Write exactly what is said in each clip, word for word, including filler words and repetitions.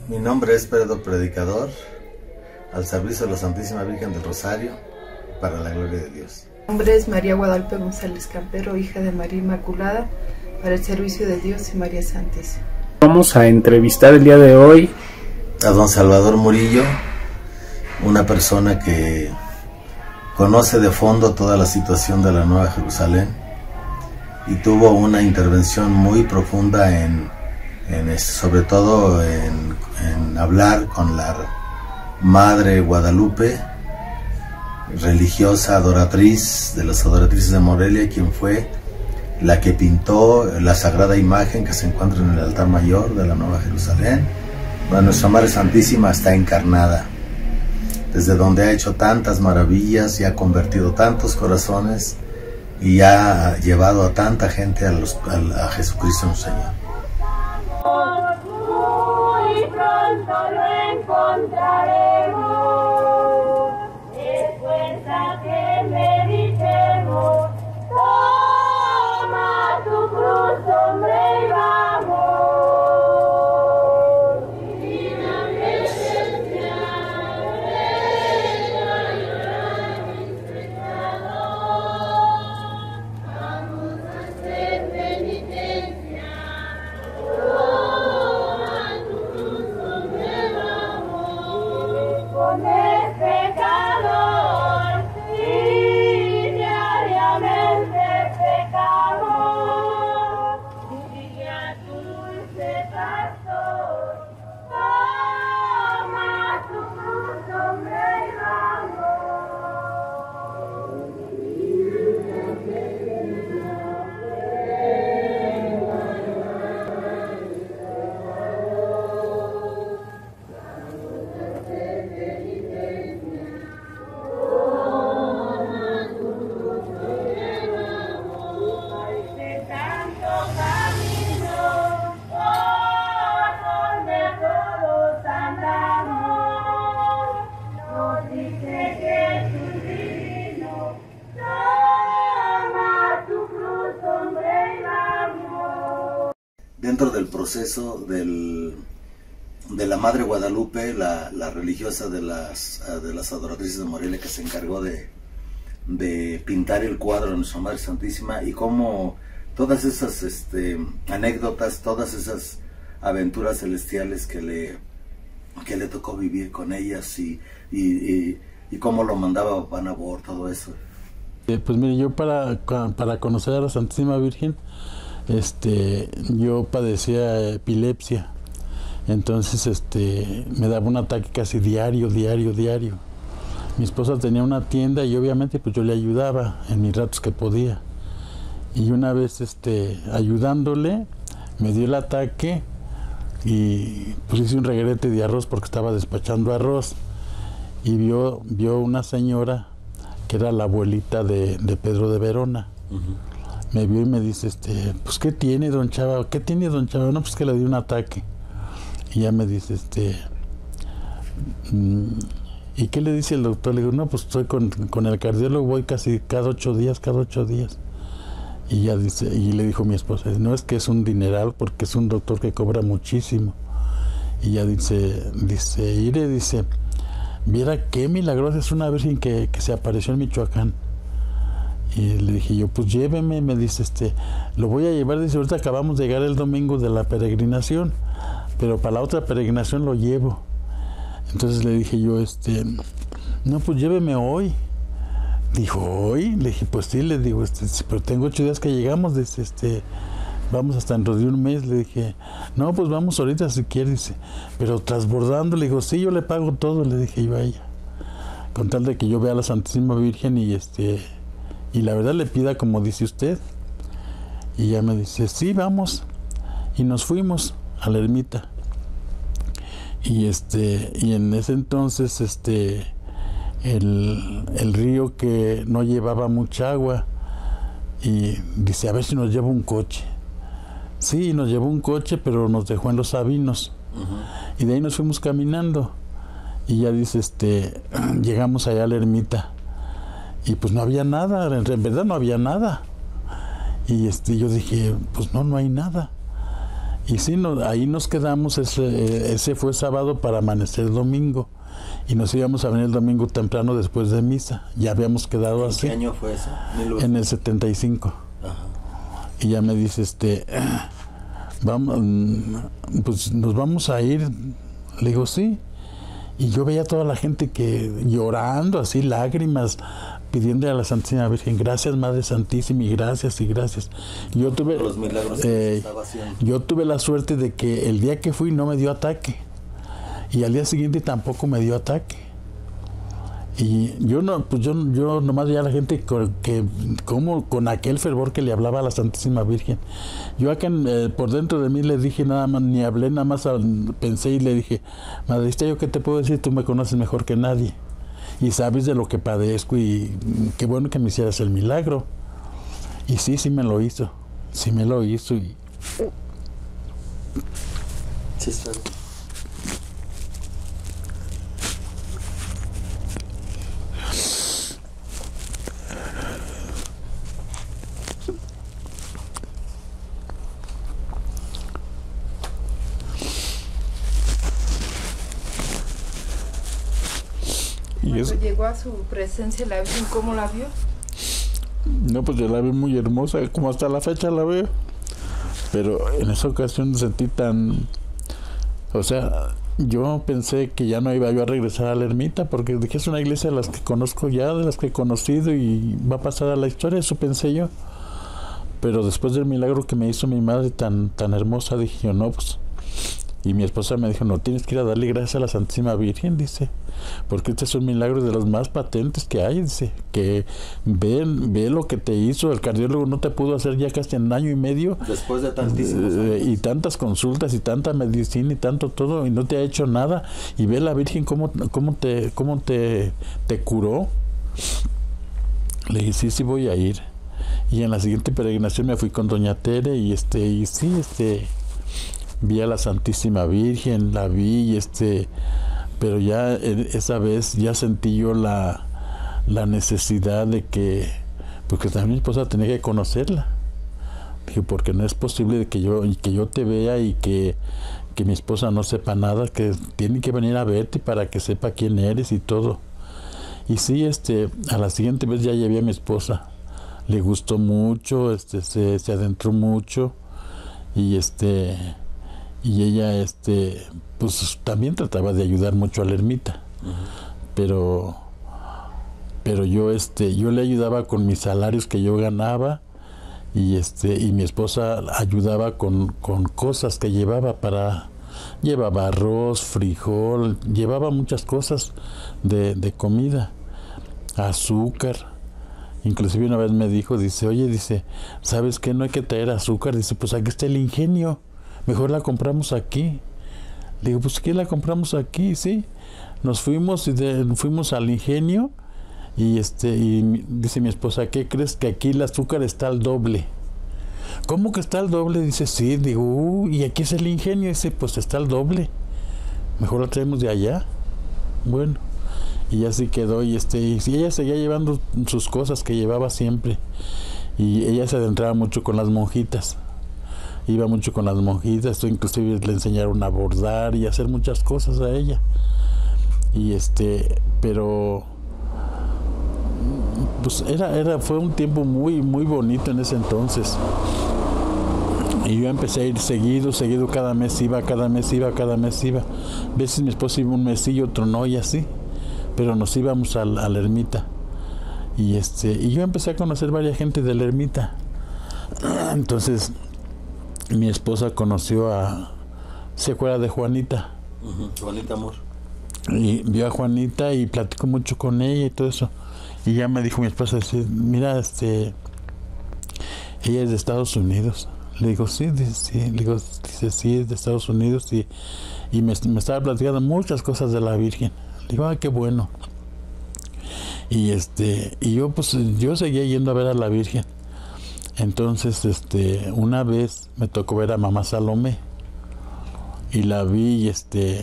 Mi nombre es Pedro Predicador, al servicio de la Santísima Virgen del Rosario, para la gloria de Dios. Mi nombre es María Guadalupe González Campero, hija de María Inmaculada, para el servicio de Dios y María Santísima. Vamos a entrevistar el día de hoy a don Salvador Murillo, una persona que conoce de fondo toda la situación de la Nueva Jerusalén y tuvo una intervención muy profunda en, en sobre todo en, en hablar con la Madre Guadalupe, religiosa adoratriz de las adoratrices de Morelia, quien fue la que pintó la sagrada imagen que se encuentra en el altar mayor de la Nueva Jerusalén, donde nuestra Madre Santísima está encarnada, desde donde ha hecho tantas maravillas y ha convertido tantos corazones y ha llevado a tanta gente a, los, a, a Jesucristo nuestro Señor. Muy pronto lo encontraremos, es fuerza que meditemos, toma tu cruz, hombre, y vamos. Dentro del proceso del, de la Madre Guadalupe, la, la religiosa de las, de las adoratrices de Morelia, que se encargó de, de pintar el cuadro de nuestra Madre Santísima, y cómo todas esas este, anécdotas, todas esas aventuras celestiales que le, que le tocó vivir con ellas, y, y, y, y cómo lo mandaba Papá Nabor, todo eso. Eh, pues mire, yo para, para conocer a la Santísima Virgen, Este, yo padecía epilepsia, entonces este, me daba un ataque casi diario, diario, diario. Mi esposa tenía una tienda y obviamente pues yo le ayudaba en mis ratos que podía. Y una vez este, ayudándole, me dio el ataque y pues hice un reguerete de arroz porque estaba despachando arroz. Y vio, vio una señora que era la abuelita de, de Pedro de Verona. Uh-huh. Me vio y me dice, este, pues, ¿qué tiene, don Chava? ¿Qué tiene, don Chava? No, pues que le dio un ataque. Y ya me dice, este, ¿y qué le dice el doctor? Le digo, no, pues estoy con, con el cardiólogo, voy casi cada ocho días, cada ocho días. Y ya dice, y le dijo mi esposa, no, es que es un dineral porque es un doctor que cobra muchísimo. Y ya dice, dice, Ire, dice, viera qué milagrosa es una virgen que, que se apareció en Michoacán. Y le dije yo, pues lléveme, me dice, este, lo voy a llevar, dice, ahorita acabamos de llegar el domingo de la peregrinación, pero para la otra peregrinación lo llevo. Entonces le dije yo, este, no, pues lléveme hoy. Dijo, ¿hoy? Le dije, pues sí, le digo, este, pero tengo ocho días que llegamos, dice, este, vamos hasta dentro de un mes. Le dije, no, pues vamos ahorita si quiere, dice, pero transbordando. Le digo, sí, yo le pago todo, le dije yo a ella, con tal de que yo vea a la Santísima Virgen y este... y la verdad le pida como dice usted. Y ella me dice, sí, vamos. Y nos fuimos a la ermita. Y este, y en ese entonces, este, el, el río que no llevaba mucha agua, y dice, a ver si nos lleva un coche. Sí, nos llevó un coche, pero nos dejó en Los Sabinos. Uh-huh. Y de ahí nos fuimos caminando. Y ya dice, este, llegamos allá a la ermita. Y pues no había nada, en verdad no había nada. Y este, yo dije, pues no, no hay nada. Y sí, no, ahí nos quedamos, ese, ese fue sábado para amanecer domingo. Y nos íbamos a venir el domingo temprano después de misa. Ya habíamos quedado así. ¿Qué año fue eso? En el setenta y cinco. Ajá. Y ya me dice, este, vamos, pues nos vamos a ir. Le digo, sí. Y yo veía a toda la gente que llorando, así, lágrimas, pidiendo a la Santísima Virgen, gracias Madre Santísima, y gracias y gracias. Yo tuve, Los milagros que eh, estaba haciendo. yo tuve la suerte de que el día que fui no me dio ataque. Y al día siguiente tampoco me dio ataque. Y yo no, pues yo, yo nomás veía a la gente con, que, como con aquel fervor que le hablaba a la Santísima Virgen. Yo acá en, eh, por dentro de mí le dije nada más, ni hablé, nada más a, pensé y le dije, Madrecita, ¿yo qué te puedo decir? Tú me conoces mejor que nadie. Y sabes de lo que padezco y qué bueno que me hicieras el milagro. Y sí, sí me lo hizo. Sí me lo hizo. Y... Sí, está bien. Y Cuando eso, llegó a su presencia la Virgen, ¿cómo la vio? no, pues yo la veo muy hermosa, como hasta la fecha la veo. Pero en esa ocasión me sentí tan... O sea, yo pensé que ya no iba yo a regresar a la ermita, porque dije, es una iglesia de las que conozco ya, de las que he conocido, y va a pasar a la historia, eso pensé yo. Pero después del milagro que me hizo mi madre tan, tan hermosa, dije yo, no, pues... Y mi esposa me dijo, no, tienes que ir a darle gracias a la Santísima Virgen, dice, porque este es un milagro de los más patentes que hay, dice, que ve, ve lo que te hizo, el cardiólogo no te pudo hacer ya casi en año y medio. Después de tantísimos eh, años. y tantas consultas y tanta medicina y tanto todo, y no te ha hecho nada, y ve la Virgen cómo, cómo te, cómo te, te curó. Le dije, sí, sí voy a ir. Y en la siguiente peregrinación me fui con doña Tere, y este, y sí, este... vi a la Santísima Virgen, la vi, este, pero ya esa vez ya sentí yo la, la necesidad de que, porque también mi esposa tenía que conocerla. Dije, porque no es posible de que yo, que yo te vea y que, que mi esposa no sepa nada, que tiene que venir a verte para que sepa quién eres y todo. Y sí, este, a la siguiente vez ya llevé a mi esposa. Le gustó mucho, este, se, se adentró mucho, y este... y ella este pues también trataba de ayudar mucho a la ermita. Uh-huh. pero pero yo este yo le ayudaba con mis salarios que yo ganaba, y este y mi esposa ayudaba con, con cosas que llevaba para llevaba arroz, frijol, llevaba muchas cosas de, de comida, azúcar. Inclusive una vez me dijo, dice, oye, dice, ¿sabes qué? No hay que traer azúcar. Dice, pues aquí está el ingenio, mejor la compramos aquí. Le digo, pues ¿qué la compramos aquí? Sí, nos fuimos y de, fuimos al ingenio, y este y dice mi esposa, ¿qué crees? Que aquí el azúcar está al doble. ¿Cómo que está al doble? Dice, sí. Digo, uh, y aquí es el ingenio. Dice, pues está al doble, mejor la traemos de allá. Bueno, y así quedó, y este y ella seguía llevando sus cosas que llevaba siempre, y ella se adentraba mucho con las monjitas. Iba mucho con las monjitas, inclusive le enseñaron a bordar y a hacer muchas cosas a ella. Y este, pero pues era, era, fue un tiempo muy, muy bonito en ese entonces. Y yo empecé a ir seguido, seguido, cada mes iba, cada mes iba, cada mes iba. A veces mi esposo iba un mes y otro no, y así. Pero nos íbamos a, a la ermita. Y este, y yo empecé a conocer varias gente de la ermita. Entonces, mi esposa conoció a, ¿se acuerda de Juanita? Uh-huh. Juanita Amor. Y vio a Juanita y platicó mucho con ella y todo eso. Y ya me dijo mi esposa, dice, mira, este, ella es de Estados Unidos. Le digo, sí, dice, sí. Le digo, dice, sí, es de Estados Unidos. Y, y me, me estaba platicando muchas cosas de la Virgen. Le digo, ah, qué bueno. Y este, y yo pues, yo seguía yendo a ver a la Virgen. Entonces, este, una vez me tocó ver a mamá Salomé, y la vi, este,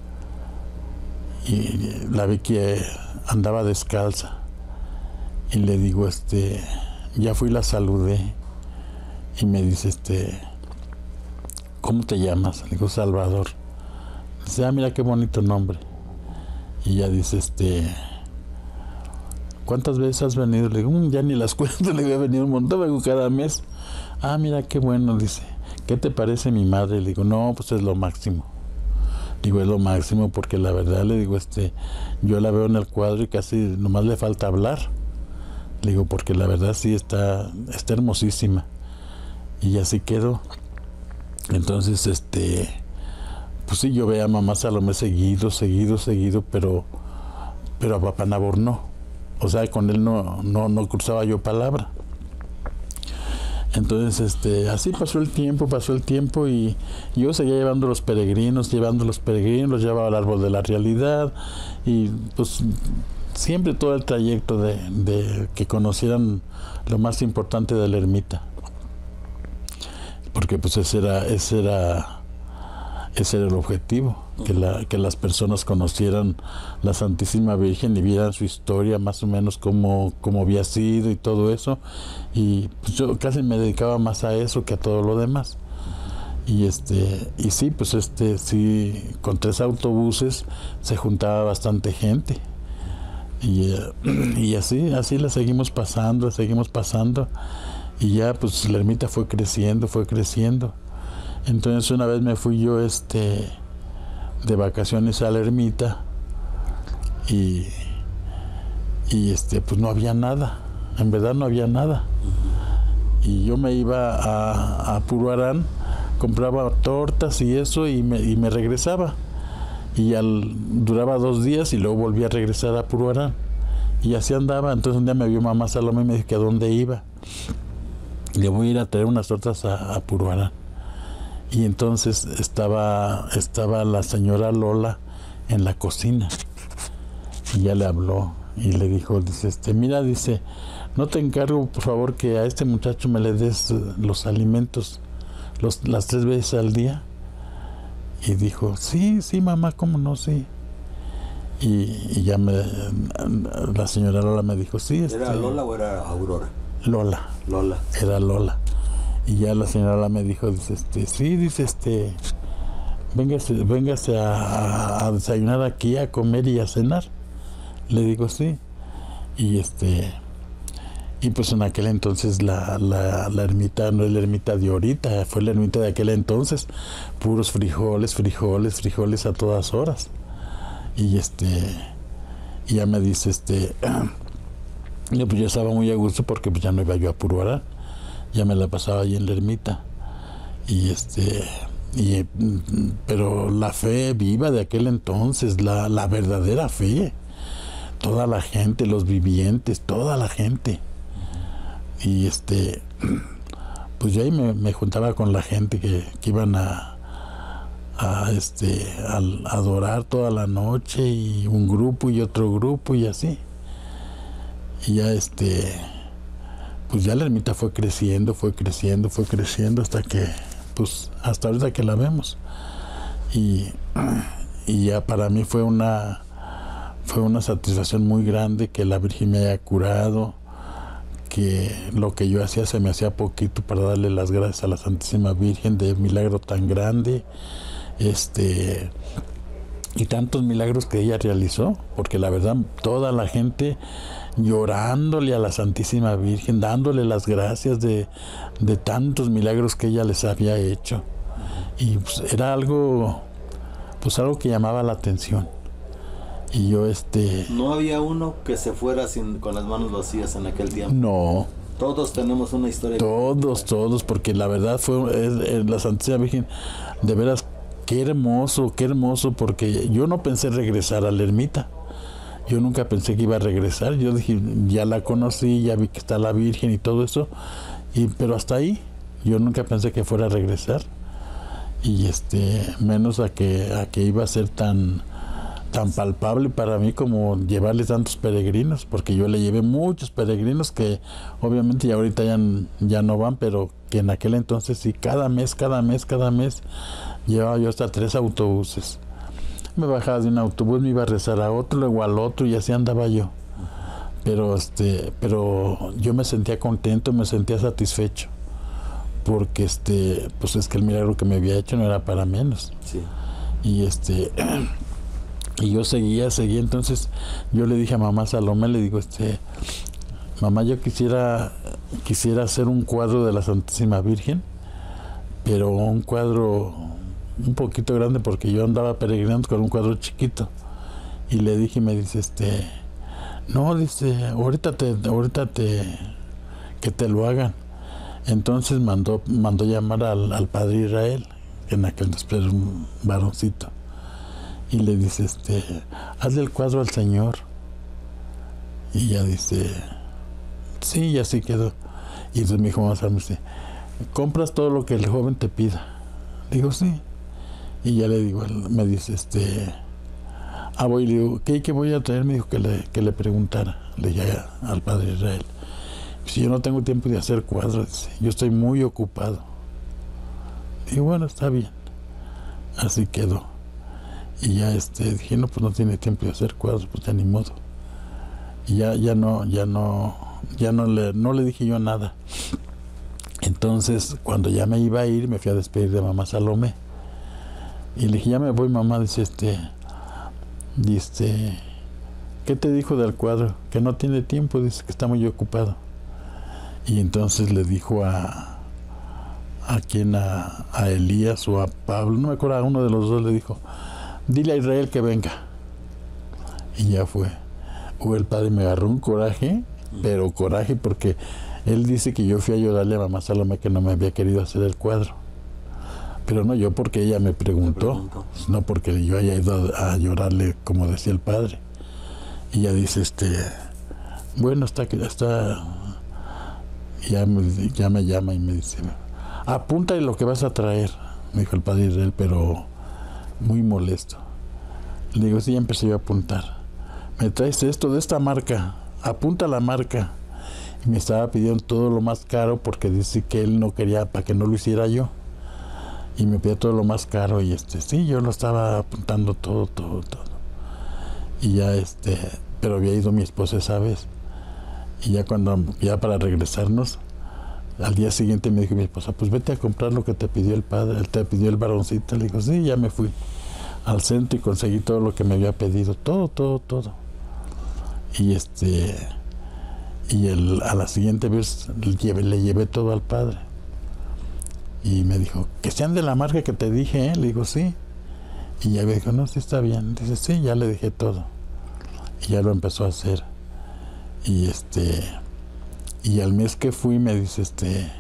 y la vi que andaba descalza, y le digo, este, ya fui y la saludé, y me dice, este, ¿cómo te llamas? Le digo, Salvador. Dice, ah, mira qué bonito nombre. Y ya dice, este, ¿cuántas veces has venido? Le digo, mmm, ya ni las cuento, le digo, he venido un montón, vengo cada mes. Ah, mira qué bueno, dice, ¿qué te parece mi madre? Le digo, no, pues es lo máximo. Digo, es lo máximo porque la verdad, le digo, este, yo la veo en el cuadro y casi nomás le falta hablar. Le digo, porque la verdad sí está, está hermosísima. Y así quedó. Entonces, este, pues sí, yo veía a mamá Salomé seguido, seguido, seguido, pero, pero a papá Nabor no. O sea, con él no, no, no cruzaba yo palabra. Entonces, este, así pasó el tiempo, pasó el tiempo y yo seguía llevando los peregrinos, llevando los peregrinos, los llevaba al árbol de la realidad y pues siempre todo el trayecto de, de que conocieran lo más importante de la ermita. Porque pues ese era, ese era, ese era el objetivo, que, la, que las personas conocieran la Santísima Virgen y vieran su historia, más o menos cómo, cómo había sido y todo eso. Y pues yo casi me dedicaba más a eso que a todo lo demás. Y este, y sí, pues este, sí, con tres autobuses se juntaba bastante gente. Y, y así, así la seguimos pasando, la seguimos pasando. Y ya pues la ermita fue creciendo, fue creciendo. Entonces una vez me fui yo este de vacaciones a la ermita y, y este pues no había nada, en verdad no había nada. Y yo me iba a, a Puruarán, compraba tortas y eso y me, y me regresaba. Y al, duraba dos días y luego volví a regresar a Puruarán. Y así andaba. Entonces un día me vio mamá Salomé y me dijo que a dónde iba. Le voy a ir a traer unas tortas a, a Puruarán. Y entonces estaba, estaba la señora Lola en la cocina. Y ya le habló y le dijo, dice, este, mira, dice, no te encargo, por favor, que a este muchacho me le des los alimentos los, las tres veces al día. Y dijo, sí, sí, mamá, cómo no, sí. Y, y ya me, la señora Lola me dijo, sí. Este, ¿Era Lola o era Aurora? Lola. Lola. Era Lola. Y ya la señora me dijo, dice, este, sí, dice, este, véngase, véngase a, a desayunar aquí, a comer y a cenar. Le digo, sí. Y este, y pues en aquel entonces la, la, la ermita no es la ermita de ahorita, fue la ermita de aquel entonces, puros frijoles, frijoles, frijoles a todas horas. Y este, y ya me dice, este, yo pues ya estaba muy a gusto porque pues ya no iba yo a Puruarán. Ya me la pasaba ahí en la ermita. Y este, y, pero la fe viva de aquel entonces, la, la verdadera fe, toda la gente, los vivientes, toda la gente. Y este, pues yo ahí me, me juntaba con la gente que, que iban a, a este, a, a adorar toda la noche, y un grupo y otro grupo y así. Y ya este, pues ya la ermita fue creciendo, fue creciendo, fue creciendo hasta que, pues hasta ahorita que la vemos. Y, y ya para mí fue una, fue una satisfacción muy grande que la Virgen me haya curado, que lo que yo hacía se me hacía poquito para darle las gracias a la Santísima Virgen de milagro tan grande, este, y tantos milagros que ella realizó, porque la verdad toda la gente llorándole a la Santísima Virgen, dándole las gracias de, de tantos milagros que ella les había hecho. Y pues era algo, pues algo que llamaba la atención. Y yo este... ¿No había uno que se fuera sin, con las manos vacías en aquel tiempo? No. Todos tenemos una historia. Todos, todos, porque la verdad fue es, es, la Santísima Virgen, de veras, qué hermoso, qué hermoso, porque yo no pensé regresar a la ermita. Yo nunca pensé que iba a regresar. Yo dije, ya la conocí, ya vi que está la Virgen y todo eso, y pero hasta ahí. Yo nunca pensé que fuera a regresar. Y este, menos a que a que iba a ser tan tan palpable para mí como llevarle tantos peregrinos, porque yo le llevé muchos peregrinos que obviamente ya ahorita ya, ya no van, pero que en aquel entonces sí, cada mes, cada mes, cada mes llevaba yo hasta tres autobuses. Me bajaba de un autobús, me iba a rezar a otro, luego al otro, y así andaba yo. Pero este, pero yo me sentía contento, me sentía satisfecho, porque este, pues es que el milagro que me había hecho no era para menos. Sí. Y este, y yo seguía, seguía, entonces yo le dije a mamá Salomé, le digo, este, mamá, yo quisiera, quisiera hacer un cuadro de la Santísima Virgen, pero un cuadro un poquito grande, porque yo andaba peregrinando con un cuadro chiquito. Y le dije, y me dice, este, no, dice, ahorita te, ahorita te, que te lo hagan. Entonces mandó, mandó llamar al, al padre Israel, que en aquel entonces era un varoncito, y le dice, este, hazle el cuadro al Señor. Y ya dice, sí, y así quedó. Y entonces mi hijo más me dice, ¿compras todo lo que el joven te pida? Digo, sí. Y ya le digo, él me dice, este, ah, voy, le digo, ¿qué, qué voy a traer? Me dijo que le, que le preguntara. Le dije al padre Israel, si yo no tengo tiempo de hacer cuadros, dice, yo estoy muy ocupado. Y bueno, está bien. Así quedó. Y ya este, dije, no, pues no tiene tiempo de hacer cuadros, pues ya ni modo. Y ya, ya no, ya no, ya no le, no le dije yo nada. Entonces, cuando ya me iba a ir, me fui a despedir de mamá Salomé. Y le dije, ya me voy, mamá, dice, este, dice, ¿qué te dijo del cuadro? Que no tiene tiempo, dice que está muy ocupado. Y entonces le dijo a, a quien, a, a Elías o a Pablo, no me acuerdo, a uno de los dos le dijo, dile a Israel que venga. Y ya fue. O el padre me agarró un coraje, pero coraje porque él dice que yo fui a llorarle a mamá Salomé que no me había querido hacer el cuadro. Pero no yo, porque ella me preguntó, me preguntó. No porque yo haya ido a, a llorarle, como decía el padre. Y ella dice, este, bueno, está, está, ya me, ya me llama y me dice, apúntale lo que vas a traer, me dijo el padre Israel, pero muy molesto. Le digo, sí, ya empecé yo a apuntar. Me traes esto de esta marca, apunta la marca. Y me estaba pidiendo todo lo más caro porque dice que él no quería, para que no lo hiciera yo. Y me pedía todo lo más caro y este, sí, yo lo estaba apuntando todo, todo, todo. Y ya este, pero había ido mi esposa esa vez. Y ya cuando, ya para regresarnos, al día siguiente me dijo mi esposa, pues vete a comprar lo que te pidió el padre, él te pidió el varoncito. Le digo, sí, ya me fui al centro y conseguí todo lo que me había pedido, todo, todo, todo. Y este, y el, a la siguiente vez le llevé, le llevé todo al padre. Y me dijo, que sean de la marca que te dije, ¿eh? Le digo, sí. Y ya me dijo, no, sí está bien. Dice, sí, ya le dije todo. Y ya lo empezó a hacer. Y este, y al mes que fui me dice, este,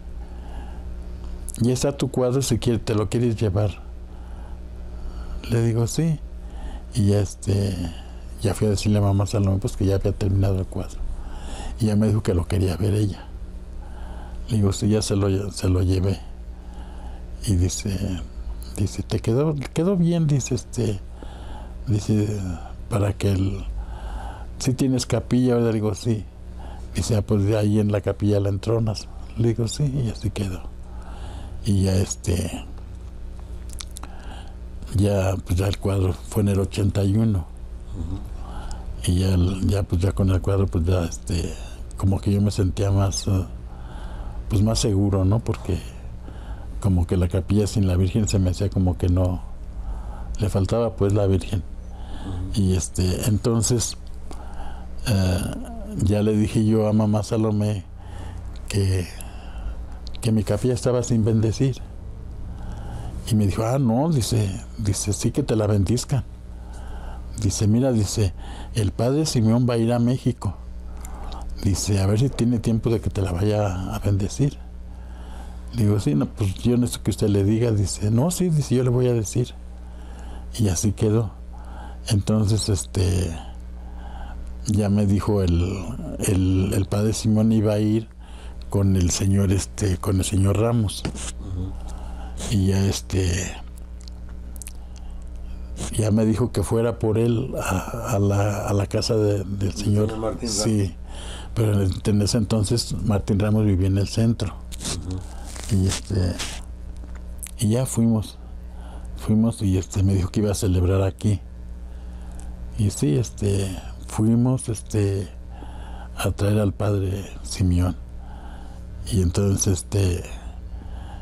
ya está tu cuadro, si quieres, te lo quieres llevar. Le digo, sí. Y ya este, ya fui a decirle a mamá Salomé, pues que ya había terminado el cuadro. Y ya me dijo que lo quería ver ella. Le digo, sí, ya se lo, se lo llevé. Y dice, dice, te quedó, quedó bien, dice, este, dice, para que el, si tienes capilla, ¿verdad? Le digo, sí. Dice, ah, pues de ahí en la capilla la entronas. Le digo, sí, y así quedó. Y ya este, ya, pues ya el cuadro fue en el ochenta y uno. Uh-huh. Y ya, ya, pues ya con el cuadro, pues ya este, como que yo me sentía más, uh, pues más seguro, ¿no? Porque como que la capilla sin la Virgen se me hacía como que no, le faltaba pues la Virgen. Uh-huh. Y este, entonces uh, ya le dije yo a mamá Salomé que, que mi capilla estaba sin bendecir. Y me dijo, ah, no, dice, dice, sí que te la bendizcan. Dice, mira, dice, el padre Simeón va a ir a México. Dice, a ver si tiene tiempo de que te la vaya a bendecir. Digo, sí, no, pues yo necesito que usted le diga. Dice, no, sí, dice, yo le voy a decir. Y así quedó. Entonces, este, ya me dijo el, el, el padre Simón iba a ir con el señor, este, con el señor Ramos. Uh-huh. Y ya, este, ya me dijo que fuera por él a, a, la, a la casa de, del señor. señor Martín Ramos. Sí, pero en, en ese entonces Martín Ramos vivía en el centro. Uh-huh. Y este, y ya fuimos, fuimos y este me dijo que iba a celebrar aquí. Y sí, este, fuimos este a traer al padre Simeón. Y entonces este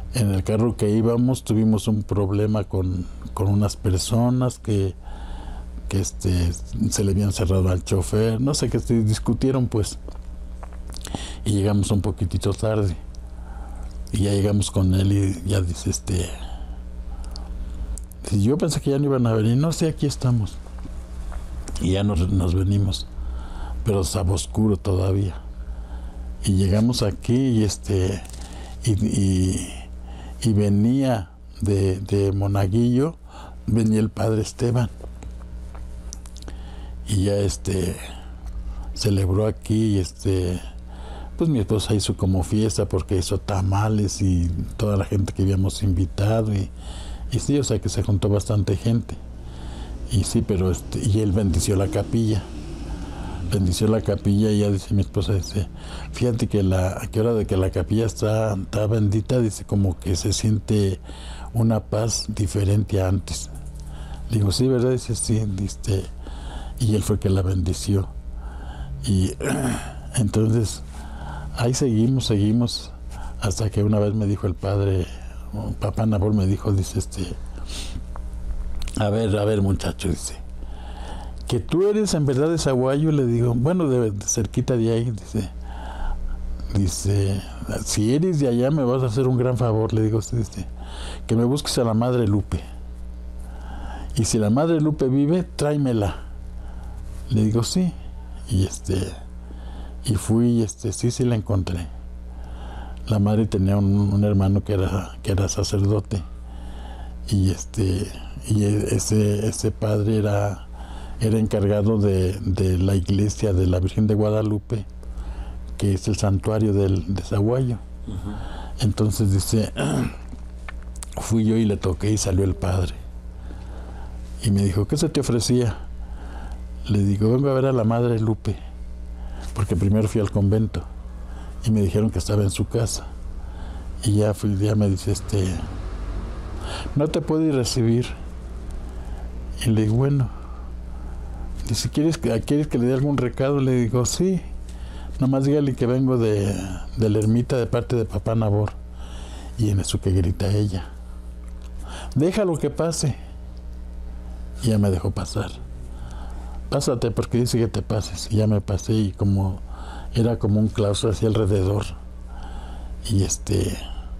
en el carro que íbamos tuvimos un problema con, con unas personas que, que este, se le habían cerrado al chofer, no sé, que se discutieron pues, y llegamos un poquitito tarde, y ya llegamos con él y ya dice, este, yo pensé que ya no iban a venir, no sé, aquí estamos, y ya nos, nos venimos, pero estaba oscuro todavía, y llegamos aquí y este, y, y, y venía de, de Monaguillo, venía el padre Esteban, y ya este, celebró aquí, y este, pues mi esposa hizo como fiesta porque hizo tamales y toda la gente que habíamos invitado, y, y sí, o sea que se juntó bastante gente, y sí, pero este, y él bendició la capilla, bendició la capilla, y ya dice mi esposa, dice, fíjate que la, a qué hora de que la capilla está, está bendita, dice, como que se siente una paz diferente a antes. Digo, sí, ¿verdad? Dice, sí, dice, y él fue que la bendició, y entonces ahí seguimos, seguimos, hasta que una vez me dijo el padre, papá Nabor me dijo, dice, este, a ver, a ver muchacho, dice, que tú eres en verdad de Zaguayo, le digo, bueno, de, de cerquita de ahí, dice, dice, si eres de allá me vas a hacer un gran favor, le digo, dice, que me busques a la Madre Lupe, y si la Madre Lupe vive, tráemela, le digo, sí, y este, y fui, este, sí, sí la encontré. La madre tenía un, un hermano que era, que era sacerdote, y este, y ese, ese padre era, era encargado de, de la iglesia de la Virgen de Guadalupe, que es el santuario del, de Zaguayo. Uh-huh. Entonces dice, fui yo y le toqué y salió el padre. Y me dijo, ¿qué se te ofrecía? Le digo, vengo a ver a la Madre Lupe, porque primero fui al convento y me dijeron que estaba en su casa, y ya fui, ya me dice, este, no te puedo ir a recibir, y le digo, bueno, dice, ¿quieres que, ¿quieres que le dé algún recado? Le digo, sí, nomás dígale que vengo de, de la ermita de parte de papá Nabor, y en eso que grita ella, déjalo que pase, y ya me dejó pasar. Pásate porque dice que te pases, y ya me pasé, y como era como un claustro hacia alrededor, y este,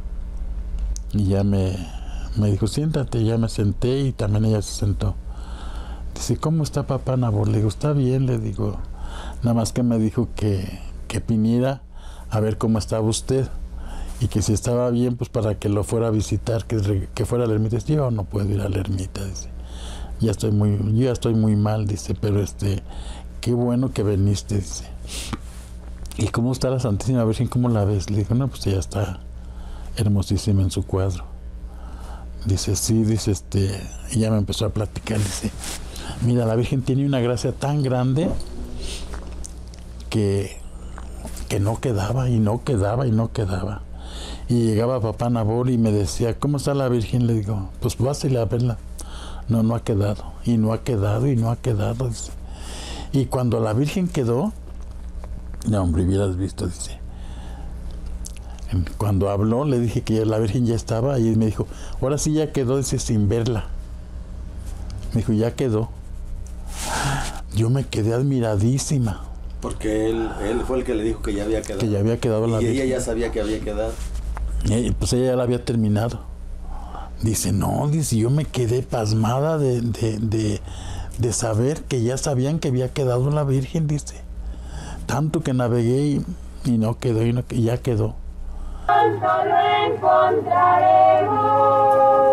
y ya me, me dijo, siéntate, y ya me senté, y también ella se sentó. Dice, ¿cómo está papá Nabor? Le digo, está bien, le digo, nada más que me dijo que, que viniera a ver cómo estaba usted, y que si estaba bien, pues para que lo fuera a visitar, que, que fuera a la ermita. Dice, yo no puedo ir a la ermita, dice, ya estoy muy, yo ya estoy muy mal, dice, pero este, qué bueno que viniste, dice. ¿Y cómo está la Santísima Virgen? ¿Cómo la ves? Le digo, no, pues ella está hermosísima en su cuadro. Dice, sí, dice, este, y ya me empezó a platicar, dice, mira, la Virgen tiene una gracia tan grande que, que no quedaba, y no quedaba, y no quedaba. Y llegaba papá Nabor y me decía, ¿cómo está la Virgen? Le digo, pues vas a ir a verla. No, no ha quedado, y no ha quedado, y no ha quedado, dice. Y cuando la Virgen quedó, no, hombre, hubieras visto, dice. Cuando habló, le dije que ya la Virgen ya estaba, y me dijo, ahora sí ya quedó, dice, sin verla. Me dijo, ya quedó. Yo me quedé admiradísima. Porque él, él fue el que le dijo que ya había quedado. Que ya había quedado la Virgen. Y ella ya sabía que había quedado. Y pues ella ya la había terminado. Dice, no, dice, yo me quedé pasmada de, de, de, de saber que ya sabían que había quedado la Virgen, dice. Tanto que navegué y, y no quedó, y, no, y ya quedó. Pronto lo encontraremos.